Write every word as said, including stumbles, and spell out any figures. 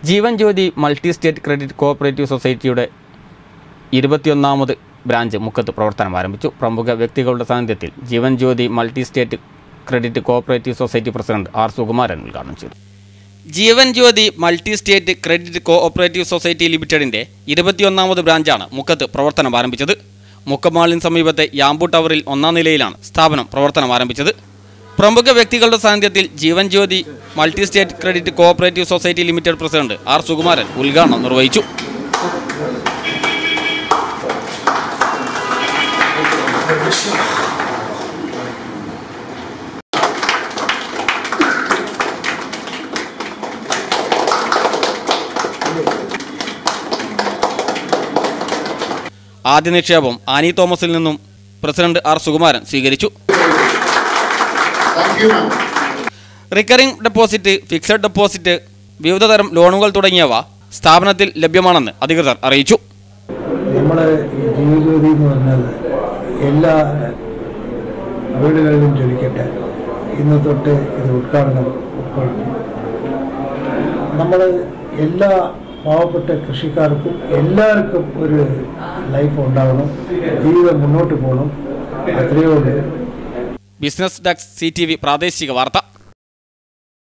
ജീവൻ Jyothi multi state credit cooperative സൊസൈറ്റിയുടെ ഇരുപത്തിയൊന്നാമത് branch മുക്കത്ത് പ്രവർത്തനം ആരംഭിച്ചു. പ്രമുഖ വ്യക്തികളുടെ സാന്നിധ്യത്തിൽ Jeevan Jyothi multi state credit cooperative society president R Sukumaran ഉദ്ഘാടനം ചെയ്തു. Jeevan Jyothi multi state credit cooperative society ലിമിറ്റഡിൻ്റെ ഇരുപത്തിയൊന്നാമത് ബ്രാഞ്ചാണ് മുക്കത്ത് പ്രവർത്തനം ആരംഭിച്ചത്. മുക്കമാളിന് സമീപത്തെ യാമ്പു ടവറിൽ ഒന്നാം നിലയിലാണ് സ്ഥാപനം പ്രവർത്തനം ആരംഭിച്ചത്. പ്രമുഖ വ്യക്തികളുടെ സാന്നിധ്യത്തിൽ Jeevan Jyothi multi state credit cooperative society limited president R Sukumaran ഉദ്ഘാടനം നിർവഹിച്ചു. ആദ്യ നിക്ഷേപം ആനി തോമസിൽ നിന്നും പ്രസിഡന്റ് ആർ സുകുമാരൻ സ്വീകരിച്ചു. റിക്കറിംഗ് ഡെപ്പോസിറ്റ്, ഫിക്സഡ് ഡെപ്പോസിറ്റ്, വിവിധതരം ലോണുകൾ തുടങ്ങിയവ സ്ഥാപനത്തിൽ ലഭ്യമാണെന്ന് അധികൃതർ അറിയിച്ചു. നമ്മുടെ ജീവജ്യോതി എന്ന് പറഞ്ഞത് എല്ലാ വീടുകളിലും ജോലിക്കട്ടെ ഇന്ന് തൊട്ട് ഇത് ഉദ്ഘാടനം ഉൾക്കൊള്ളുന്നു. നമ്മൾ എല്ലാ പാവപ്പെട്ട കൃഷിക്കാർക്കും എല്ലാവർക്കും ഒരു ലൈഫ് ഉണ്ടാവണം, ജീവിതം മുന്നോട്ട് പോകണം, അത്രയേ ഉള്ളൂ. Business desk C T V പ്രാദേശിക വാർത്ത.